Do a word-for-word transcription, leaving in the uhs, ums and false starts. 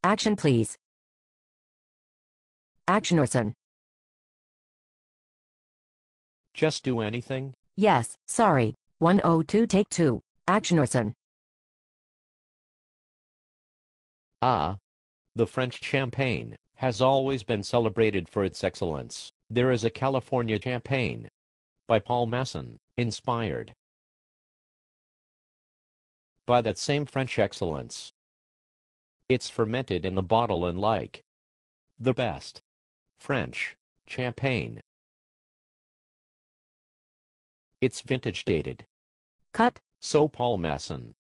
Action please. Action Orson. Just do anything? Yes, sorry. one oh two take two. Action Orson. Ah. The French Champagne has always been celebrated for its excellence. There is a California Champagne by Paul Masson, inspired by that same French excellence. It's fermented in the bottle and like the best French champagne. It's vintage dated. Cut. So Paul Masson